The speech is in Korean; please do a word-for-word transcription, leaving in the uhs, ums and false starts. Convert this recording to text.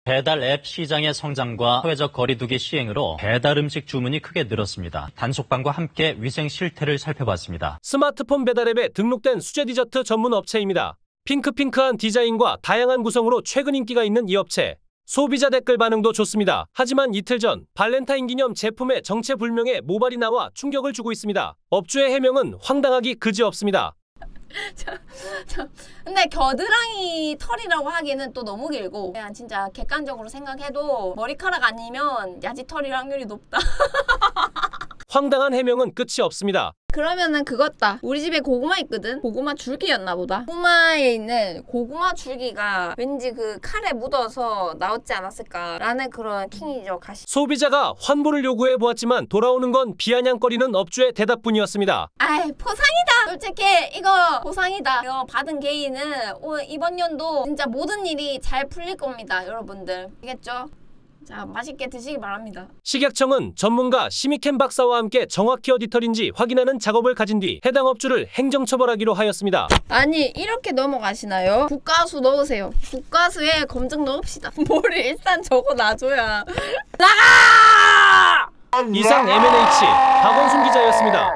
배달 앱 시장의 성장과 사회적 거리두기 시행으로 배달 음식 주문이 크게 늘었습니다. 단속반과 함께 위생 실태를 살펴봤습니다. 스마트폰 배달 앱에 등록된 수제 디저트 전문 업체입니다. 핑크핑크한 디자인과 다양한 구성으로 최근 인기가 있는 이 업체. 소비자 댓글 반응도 좋습니다. 하지만 이틀 전 발렌타인 기념 제품의 정체불명의 모발이 나와 충격을 주고 있습니다. 업주의 해명은 황당하기 그지없습니다. 저, 저, 근데 겨드랑이 털이라고 하기에는 또 너무 길고 그냥 진짜 객관적으로 생각해도 머리카락 아니면 야지털일 확률이 높다. 황당한 해명은 끝이 없습니다. 그러면은 그것다. 우리 집에 고구마 있거든? 고구마 줄기였나 보다. 고구마에 있는 고구마 줄기가 왠지 그 칼에 묻어서 나왔지 않았을까 라는 그런 킹이죠. 가시. 소비자가 환불을 요구해 보았지만 돌아오는 건 비아냥거리는 업주의 대답뿐이었습니다. 아이 포상이다. 솔직히 이거 포상이다. 이거 받은 개인은 이번 연도 진짜 모든 일이 잘 풀릴 겁니다. 여러분들. 알겠죠? 자, 맛있게 드시기 바랍니다. 식약청은 전문가 시미켄 박사와 함께 정확히 어디 털인지 확인하는 작업을 가진 뒤 해당 업주를 행정처벌하기로 하였습니다. 아니 이렇게 넘어가시나요? 국가수 넣으세요. 국가수에 검증 넣읍시다. 뭘 일단 적어 놔줘야. 나가! 이상 엠 엔 에이치 박원순 기자였습니다.